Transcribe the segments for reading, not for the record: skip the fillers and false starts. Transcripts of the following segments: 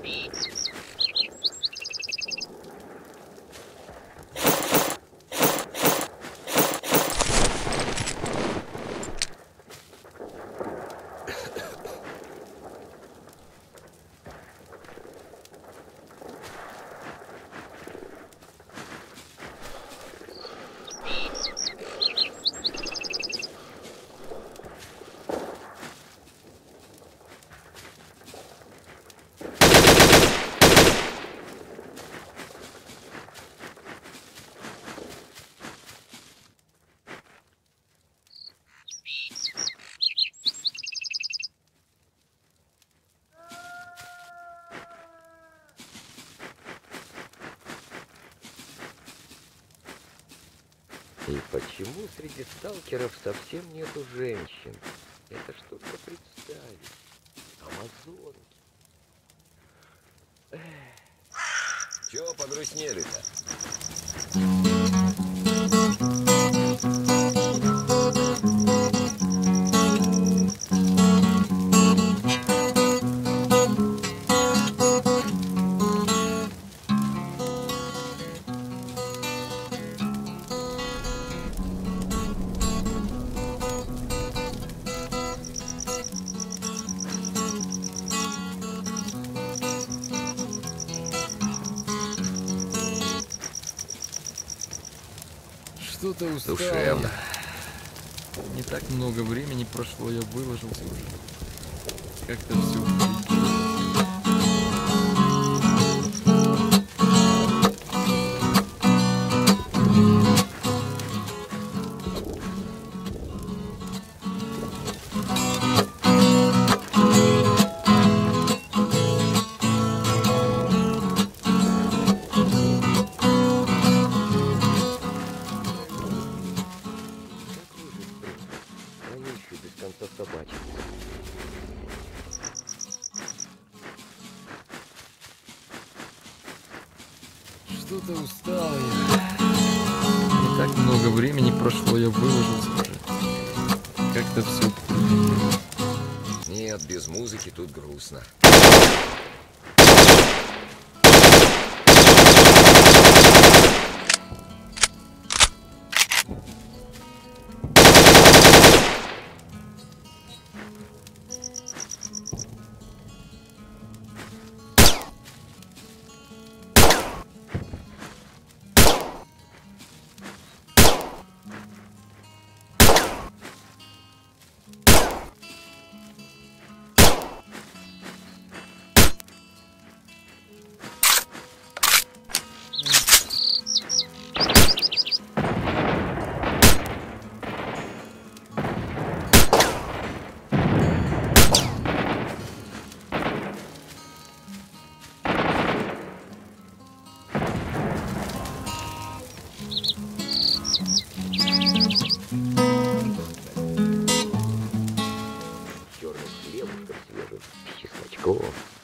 И почему среди сталкеров совсем нету женщин? Это ж только представить. Амазонки. Чего погрустнели-то? Что-то устал. Душевно. Не так много времени прошло, я выложился уже. Как-то все. Собачек. Что-то устал я. Не так много времени прошло, я выложился уже. Как-то все. Нет, без музыки тут грустно. Черный хлебушка свежий с чесночком.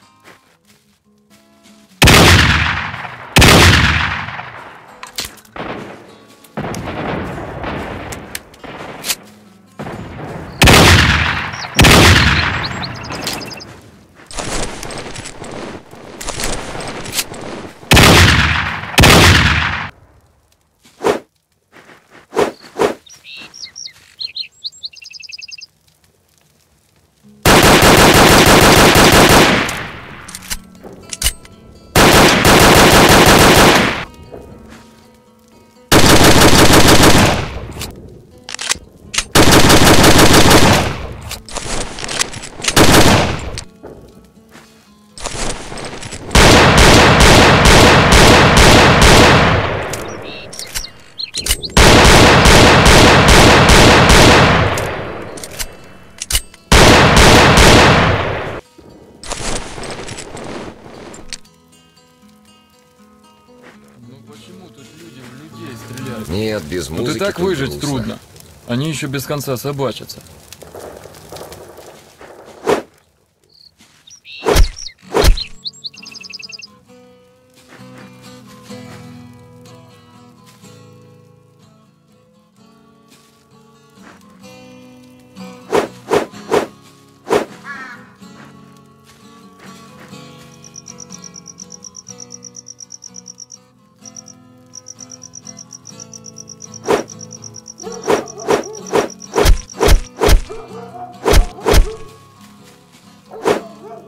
Почему тут люди в людей стреляют? Нет, без музыки Тут и так тут выжить грустно. трудно. Они еще без конца собачатся.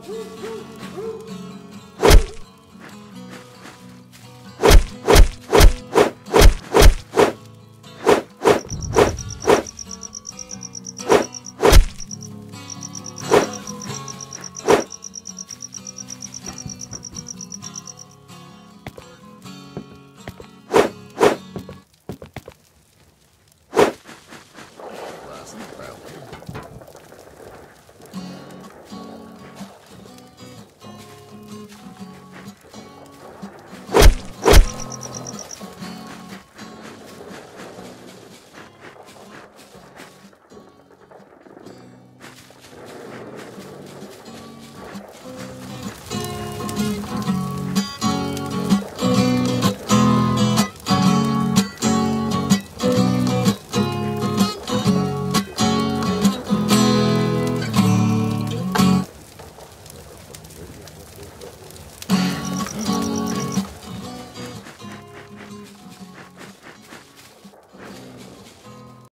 Классно, правда.